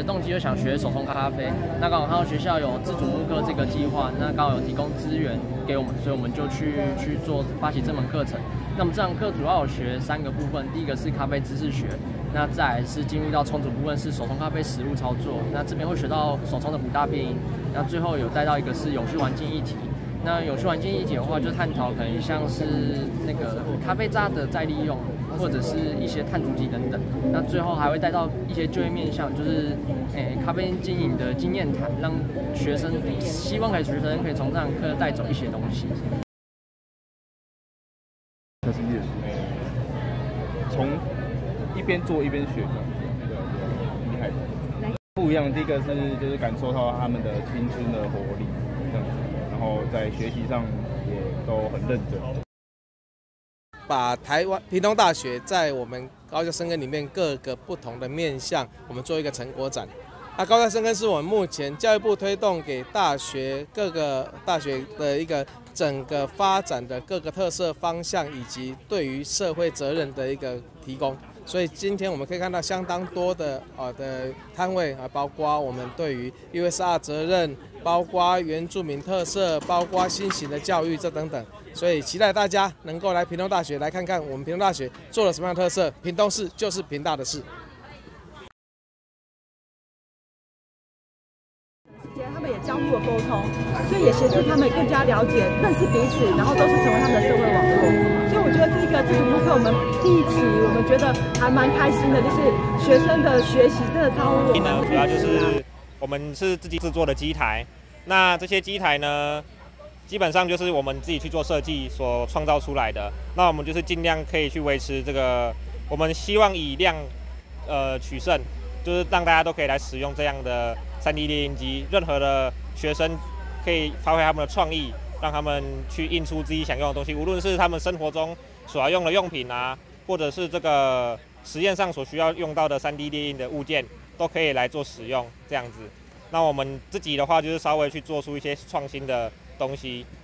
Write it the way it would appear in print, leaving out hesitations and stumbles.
的动机就想学手冲咖啡，那刚好看到学校有自主慕课这个计划，那刚好有提供资源给我们，所以我们就去发起这门课程。那么这堂课主要有学3个部分，第一个是咖啡知识学，那再来是进入到冲煮部分是手冲咖啡实务操作，那这边会学到手冲的5大变因，那最后有带到一个是永续环境议题。那永续环境议题的话，就探讨可能像是那个咖啡渣的再利用，或者是一些碳足迹等等。那最后还会带到一些就业面向，就是咖啡经营的经验谈，让学生希望学生可以从这堂课带走一些东西。 它是夜宿，从一边做一边学的，厉害的。不一样，第一个就是感受到他们的青春的活力，这样子。然后在学习上也都很认真。 把台湾屏东大学在我们高教深耕里面各个不同的面向，我们做一个成果展。那高教深耕是我们目前教育部推动给各个大学的一个整个发展的各个特色方向，以及对于社会责任的一个提供。所以今天我们可以看到相当多的摊位啊，包括我们对于 USR 责任，包括原住民特色，包括新型的教育这等等。所以期待大家能够来屏东大学来看看我们屏东大学做了什么样的特色。屏东市就是屏大的市。 他们也交互了沟通，所以也协助他们更加了解、认识彼此，然后都是成为他们的社会网络。所以我觉得这个自主慕课我们第一期，我们觉得还蛮开心的，就是学生的学习真的超乎我们。 主要就是我们是自己制作的机台，那这些机台呢，基本上就是我们自己去做设计所创造出来的。那我们就是尽量可以去维持这个，我们希望以量取胜，就是让大家都可以来使用这样的3D 列印机，任何的学生可以发挥他们的创意，让他们去印出自己想用的东西，无论是他们生活中所要用的用品啊，或者是这个实验上所需要用到的3D 列印的物件，都可以来做使用这样子。那我们自己的话，就是稍微去做出一些创新的东西，